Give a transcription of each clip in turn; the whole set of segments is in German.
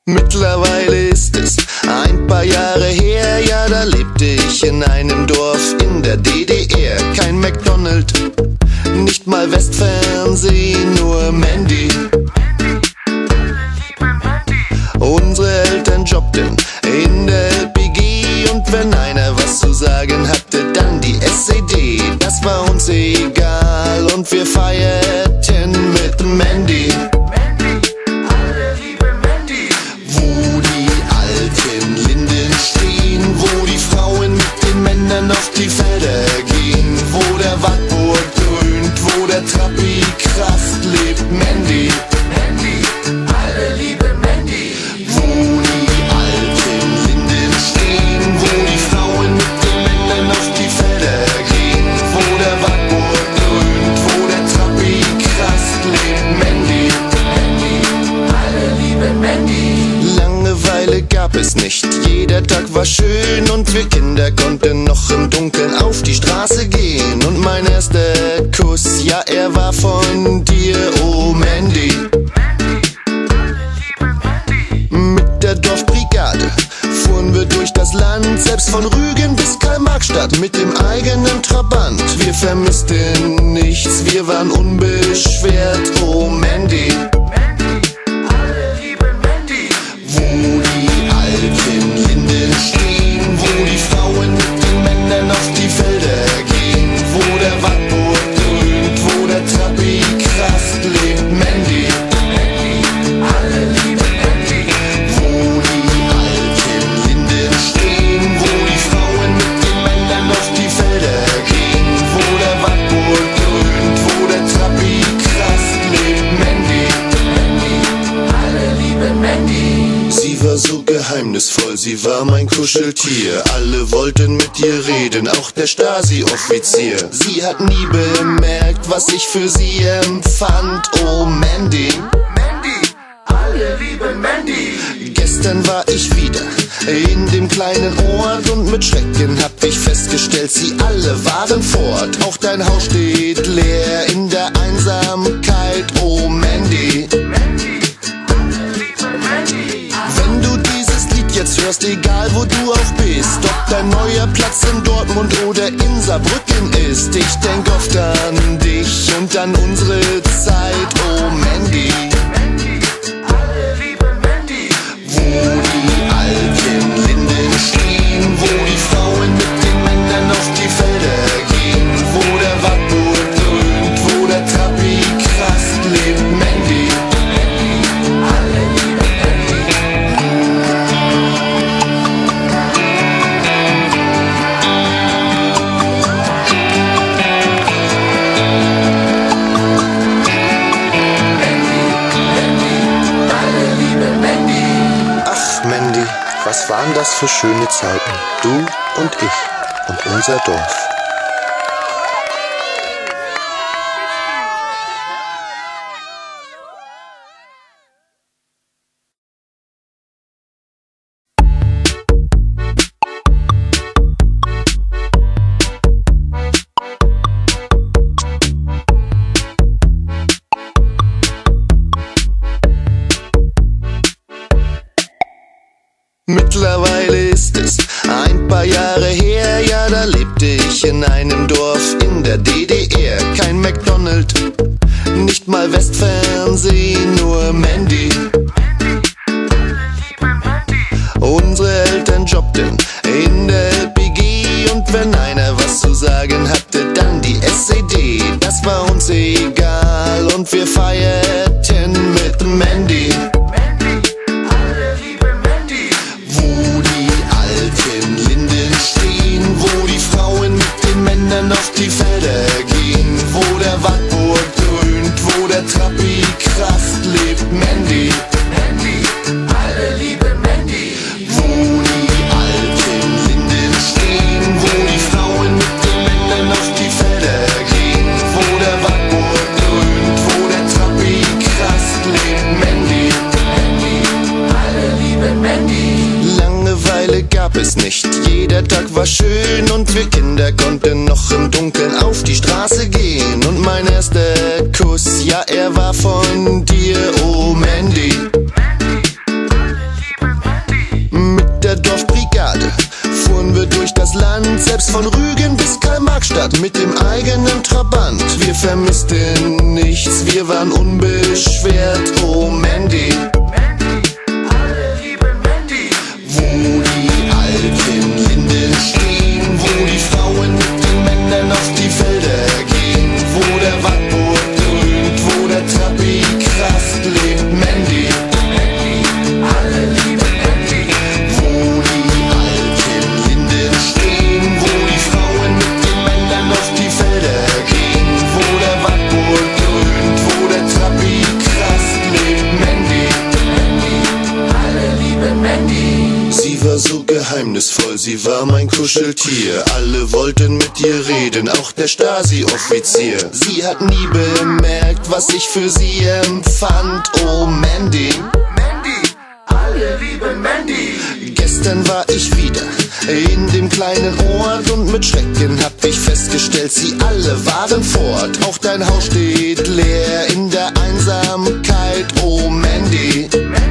Mittlerweile ist es ein paar Jahre her, ja, da lebte ich in einem Dorf in der DDR. Kein McDonald's, nicht mal Westfernsehen, nur Mandy. Unsere Eltern jobbten in der LPG und wenn einer was zu sagen hatte, dann die SED. Das war uns egal und wir feierten mit Mandy. Auf die Felder gehen, wo der Wartburg dröhnt, wo der Trabi Kraft lebt, Mandy. Mandy, alle lieben Mandy. Wo die alten Linden stehen, wo die Frauen mit den Männern auf die Felder gehen, wo der Wartburg dröhnt, wo der Trabi Kraft lebt, Mandy. Mandy, alle lieben Mandy. Langeweile gab es nicht, jeder Tag war schön und wir Kinder konnten noch im Dunkeln auf die Straße gehen. Und mein erster Kuss, ja, er war von dir, oh Mandy. Mit der Dorfbrigade fuhren wir durch das Land, selbst von Rügen bis Karl-Marx-Stadt mit dem eigenen Trabant. Wir vermissten nichts, wir waren unbeschwert, oh Mandy. Auf die Felder gehen, wo der Wartburg dröhnt, wo der Trabi Kraft lebt, Mandy. Mandy, alle lieben Mandy. Wo die alten Linden stehen, wo die Frauen mit den Männern auf die Felder gehen, wo der Wartburg dröhnt, wo der Trabi Kraft lebt, Mandy. Mandy, alle lieben Mandy. Sie war so geheimnisvoll, sie war mein Kuscheltier. Alle wollten mit ihr reden, auch der Stasi-Offizier. Sie hat nie bemerkt, was ich für sie empfand, oh Mandy. Mandy, alle lieben Mandy. Gestern war ich wieder in dem kleinen Ort und mit Schrecken hab ich festgestellt, sie alle waren fort. Auch dein Haus steht leer in der Einsamkeit, oh Mandy. Wenn du dieses Lied jetzt hörst, egal wo du auch bist, ob dein neuer Platz in Dortmund oder in Saarbrücken ist, ich denk oft an dich und an unsere Zeit, oh Mandy. Wo die alten Linden stehen, wo die Frauen mit den Männern auf die Felder gehen, wo der Wartburg dröhnt, wo der Trabi Kraft lebt, Mandy. Was waren das für schöne Zeiten, du und ich und unser Dorf. Mittlerweile ist es ein paar Jahre her, ja, da lebte ich in einem Dorf in der DDR. Kein McDonald's, nicht mal Westfernsehen, nur Mandy. Unsere Eltern jobbten in der LPG und wenn einer was zu sagen hatte, dann die SED. Das war uns egal und wir feierten mit Mandy. Auf die Felder gehen, wo der Wartburg dröhnt, wo der Trabi Kraft lebt, Mandy. Mandy, alle lieben Mandy. Wo die alten Linden stehen, wo die Frauen mit den Männern auf die Felder gehen, wo der Wartburg dröhnt, wo der Trabi Kraft lebt, Mandy. Mandy, alle lieben Mandy. Langeweile gab es nicht, jeder Tag war schön und wir Kinder konnten noch im Dunkeln auf die Straße gehen. Und mein erster Kuss, ja, er war von dir, oh Mandy. selbst von Rügen bis Karl-Marx-Stadt mit dem eigenen Trabant. Wir vermissten nichts, wir waren unbeschwert, oh Mandy. Alle lieben Mandy. Wo die alten Linden stehen, wo die Frauen mit den Männern auf die Felder gehen, wo der Wartburg dröhnt, wo der Trabi Kraft lebt, Mandy. Alle lieben Mandy. Wo die alten Linden stehen, wo die Frauen mit den Männern auf die Felder gehen, wo der Wartburg dröhnt, wo der Trabi Kraft lebt, Mandy. Alle lieben Mandy. Sie war so geheimnisvoll, sie war mein Kuscheltier. Alle wollten mit ihr reden, auch der Stasi-Offizier. Sie hat nie bemerkt, was ich für sie empfand, oh Mandy. Alle lieben Mandy. Gestern war ich wieder in dem kleinen Ort und mit Schrecken hab ich festgestellt, sie alle waren fort. Auch dein Haus steht leer in der Einsamkeit, oh Mandy.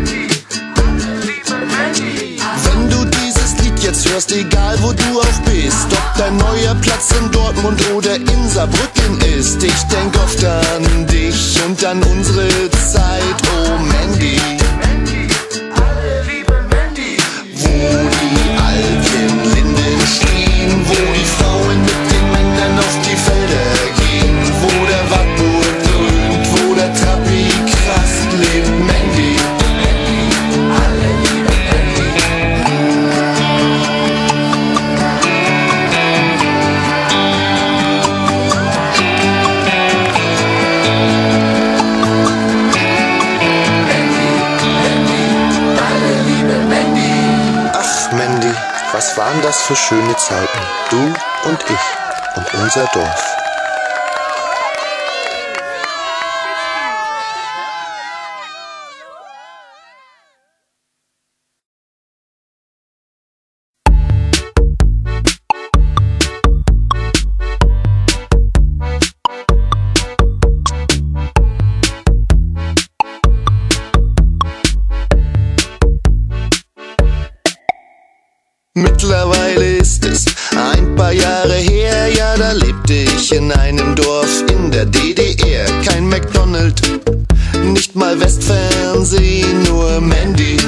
Wenn du dieses Lied jetzt hörst, egal wo du auch bist, ob dein neuer Platz in Dortmund oder in Saarbrücken ist, ich denk oft an dich und an unsere Zeit, oh Mandy. Wo die alten Linden stehen, wo die Frauen mit den Männern auf die Felder gehen, wo der Wartburg dröhnt, wo der Trabi Kraft lebt, Mandy. Alle lieben Mandy, was waren das für schöne Zeiten? Du und ich und unser Dorf. Mittlerweile ist es ein paar Jahre her, ja, da lebte ich in einem Dorf in der DDR. Kein McDonald's, nicht mal Westfernsehen, nur Mandy.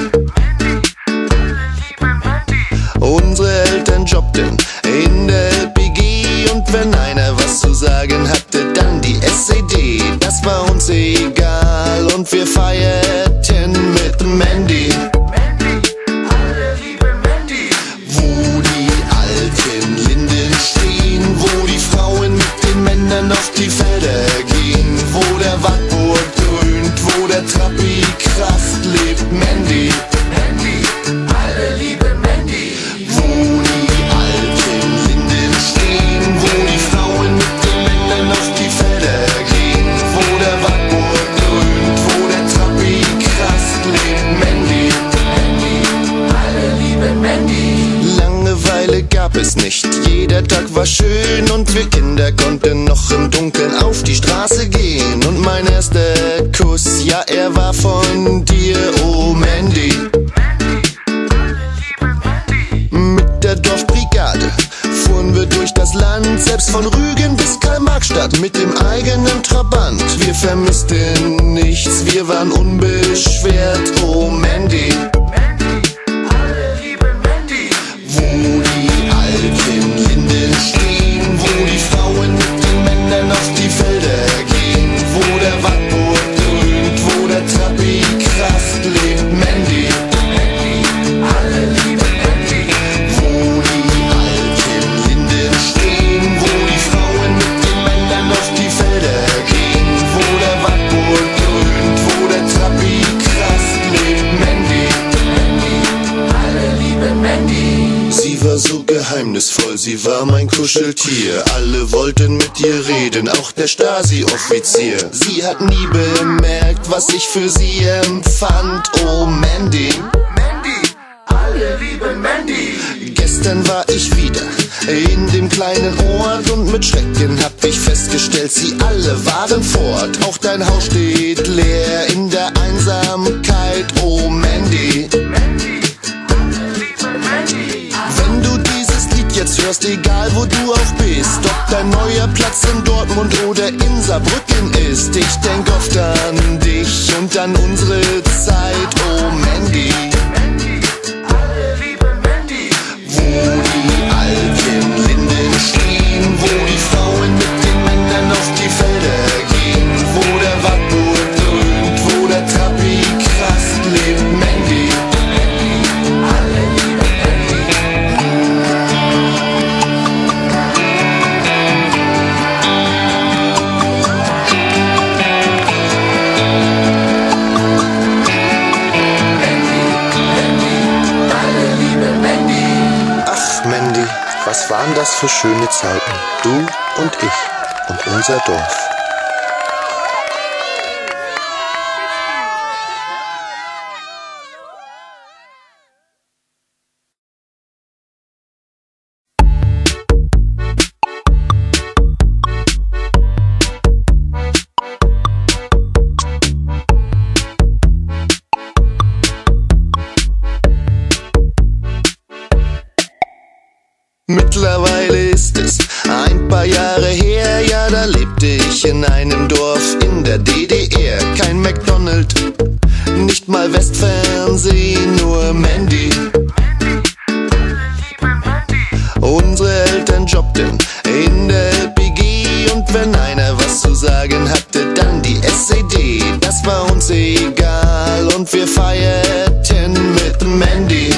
Unsere Eltern jobbten in der LPG und wenn einer was zu sagen hatte, dann die SED. Das war uns egal und wir feierten mit Mandy. Auf die Felder gehen, wo der Wartburg dröhnt, wo der Trabi Kraft lebt, Mandy. Alle lieben Mandy. Wo die alten Linden stehen, wo die Frauen mit den Männern auf die Felder gehen, wo der Wartburg dröhnt, wo der Trabi Kraft lebt, Mandy. Alle lieben Mandy. Langeweile gab es nicht, jeder Tag war schön und wir Kinder konnten noch im Dunkeln auf die Straße gehen. Und mein erster Kuss, ja, er war von dir, oh Mandy. Mit der Dorfbrigade fuhren wir durch das Land, selbst von Rügen bis Karl-Marx-Stadt mit dem eigenen Trabant. Wir vermissten nichts, wir waren unbeschwert, oh Mandy. Wo die alten Linden stehen, wo die Frauen mit den Männern auf die Felder gehen, wo der Wartburg dröhnt, wo der Trabi Kraft lebt, Mandy. Alle lieben Mandy. Wo die alten Linden stehen, wo die Frauen mit den Männern auf die Felder gehen, wo der Wartburg dröhnt, wo der Trabi Kraft lebt, Mandy. Alle lieben Mandy. Sie war so geheimnisvoll, sie war mein Kuscheltier. Alle wollten mit ihr reden, auch der Stasi-Offizier. Sie hat nie bemerkt, was ich für sie empfand, oh Mandy. Alle lieben Mandy. Gestern war ich wieder in dem kleinen Ort und mit Schrecken hab ich festgestellt, sie alle waren fort. Auch dein Haus steht leer in der Einsamkeit, oh Mandy. Wenn du dieses Lied jetzt hörst, egal egal wo du auch bist, ob dein neuer Platz in Dortmund oder in Saarbrücken ist. Ich denk oft an dich und an unsere Zeit, oh Mandy. Wo die alten Linden stehen, wo die Frauen mit den Männern auf die Felder gehen, wo der Wartburg dröhnt, wo der Trappi krast, lebt Mandy. Was waren das für schöne Zeiten, du und ich und unser Dorf. Mittlerweile ist es ein paar Jahre her, ja, da lebte ich in einem Dorf in der DDR. Kein McDonald's, nicht mal Westfernsehen, nur Mandy. Unsere Eltern jobbten in der LPG und wenn einer was zu sagen hatte, dann die SED. Das war uns egal und wir feierten mit Mandy.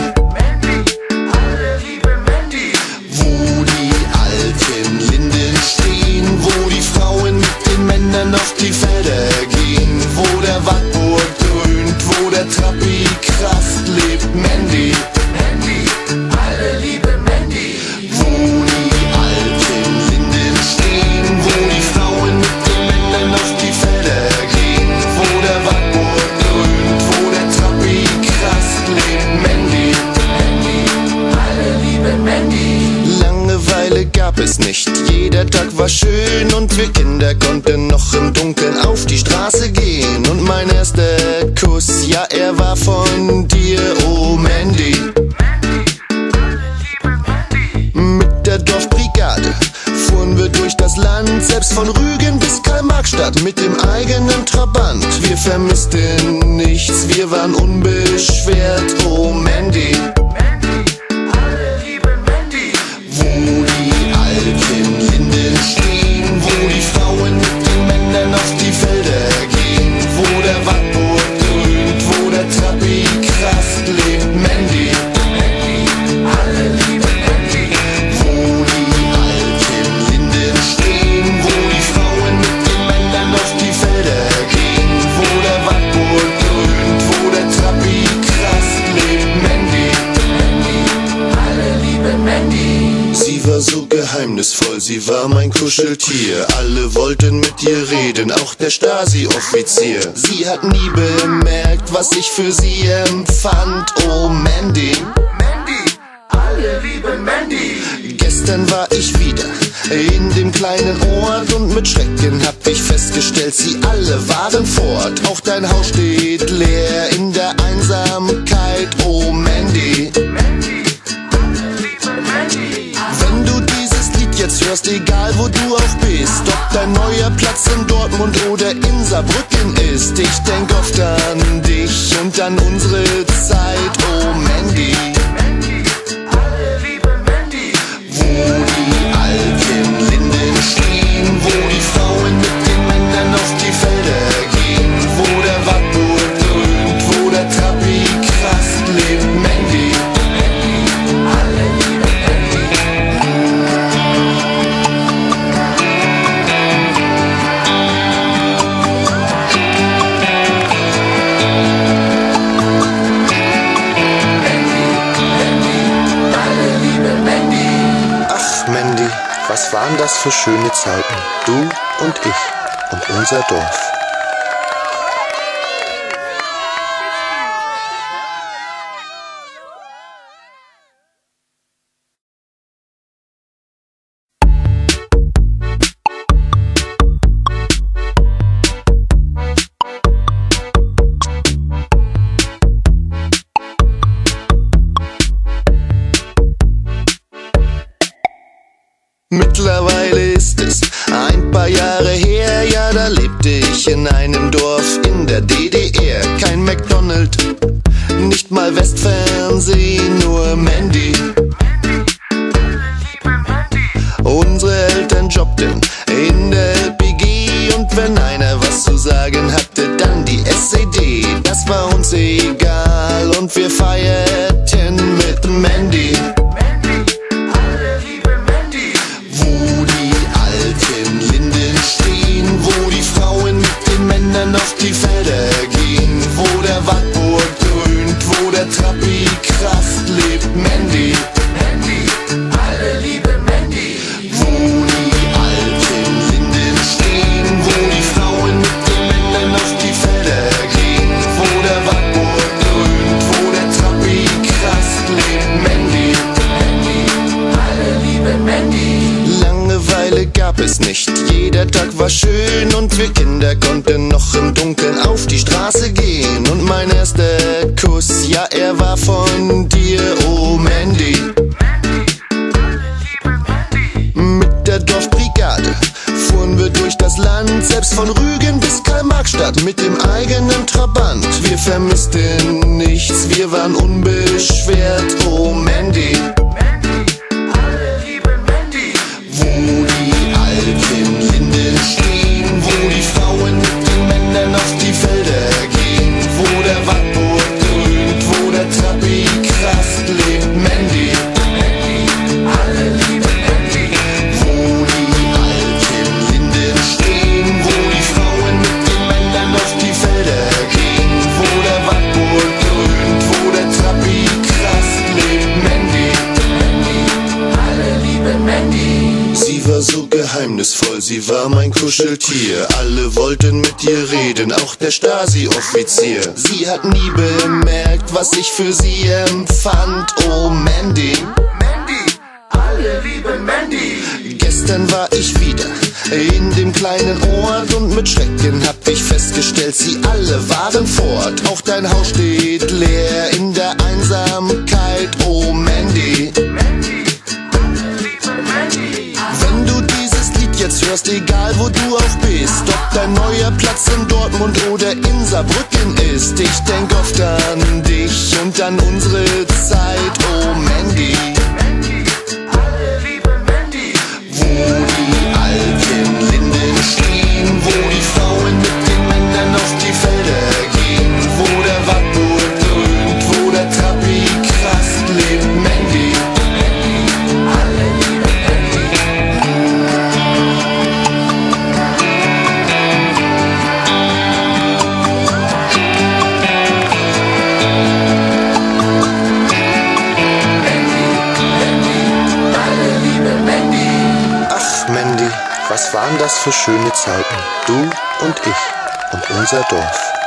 Auf die Felder gehen, wo der Wartburg dröhnt, wo der Trappi krast, lebt Mandy. Mandy, alle lieben Mandy. Wo die alten Linden stehen, wo die Frauen mit den Männern auf die Felder gehen, wo der Wartburg dröhnt, wo der Trappi krast, lebt Mandy. Mandy, alle lieben Mandy. Langeweile gab es nicht, jeder Tag war schön und wir Kinder konnten noch im Dunkeln auf die Straße gehen. Und mein erster Kuss, ja, er war von dir, oh Mandy. Mit der Dorfbrigade fuhren wir durch das Land, selbst von Rügen bis Karl-Marx-Stadt mit dem eigenen Trabant. Wir vermissten nichts, wir waren unbeschwert, oh Mandy. Wo die alten Linden stehen, wo die Frauen mit den Männern auf die Felder gehen, wo der Wartburg dröhnt, wo der Trappi krast, lebt Mandy. Alle lieben Mandy. Wo die alten Linden stehen, wo die Frauen mit den Männern auf die Felder gehen, wo der Wartburg dröhnt, wo der Trappi krast, lebt Mandy. Alle lieben Mandy. Sie war so geheimnisvoll, sie war mein Kuscheltier. Alle wollten mit ihr reden, auch der Stasi-Offizier. Sie hat nie bemerkt, was ich für sie empfand, oh Mandy. Mandy, alle lieben Mandy. Gestern war ich wieder in dem kleinen Ort und mit Schrecken hab ich festgestellt, sie alle waren fort. Auch dein Haus steht leer in der Einsamkeit, oh Mandy. Wenn du dieses Lied jetzt hörst, egal wo du auch bist, ob dein neuer Platz in Dortmund oder in Saarbrücken ist, ich denk oft an dich und an unsere Zeit, oh Mandy. Wo die alten Linden stehen, wo die Frauen mit den Männern auf die Felder gehen, wo der Wartburg dröhnt, wo der Trappi krast, lebt Mandy. Was waren das für schöne Zeiten, du und ich und unser Dorf. Mittlerweile ist es ein paar Jahre her, ja, da lebte ich in einem Dorf in der DDR. Kein McDonald's, nicht mal Westfernsehen, nur Mandy. Unsere Eltern jobbten in der LPG und wenn einer was zu sagen hatte, dann die SED. Das war uns egal und wir feierten mit Mandy. Wo die alten Linden stehen, wo die Frauen mit den Männern auf die Felder gehen, wo der Wartburg dröhnt, wo der Trappi Kraft lebt, Mandy. Alle lieben Mandy. Wo die alten Linden stehen, wo die Frauen mit den Männern auf die Felder gehen, wo der Wartburg dröhnt, wo der Trappi Kraft lebt, Mandy. Alle lieben Mandy. Langeweile gab es nicht, jeder Tag war schön und wir Kinder konnten noch im Dunkeln auf die Straße gehen. Und mein erster Kuss, ja, er war von dir, oh Mandy. Mit der Dorfbrigade fuhren wir durch das Land, selbst von Rügen bis Karl-Marx-Stadt mit dem eigenen Trabant. Wir vermissten nichts, wir waren unbeschwert, oh Mandy. Wo die alten Linden stehen, wo die Frauen mit den Männern auf die Felder gehen, wo der Wartburg dröhnt, wo der Trappi Kraft lebt, Mandy. Alle lieben Mandy. Wo die alten Linden stehen, wo die Frauen mit den Männern auf die Felder gehen, wo der Wartburg dröhnt, wo der Trappi Kraft lebt, Mandy. Alle lieben Mandy. Sie war so geheimnisvoll, sie war mein Kuscheltier. Alle wollten mit ihr reden, auch der Stasi-Offizier. Sie hat nie bemerkt, was ich für sie empfand, oh Mandy. Alle lieben Mandy. Gestern war ich wieder in dem kleinen Ort und mit Schrecken hab ich festgestellt, sie alle waren fort. Auch dein Haus steht leer in der Einsamkeit, oh Mandy. Wenn du dieses Lied jetzt hörst, egal wo du auch bist, ob dein neuer Platz in Dortmund oder in Saarbrücken ist, ich denk oft an dich und an unsere Zeit, oh Mandy. Wo die alten Linden stehen, wo die Frauen mit den Männern auf die Felder gehen, wo der Wartburg dröhnt, wo der Trappi Kraft lebt, Mandy. Was waren das für schöne Zeiten, du und ich und unser Dorf.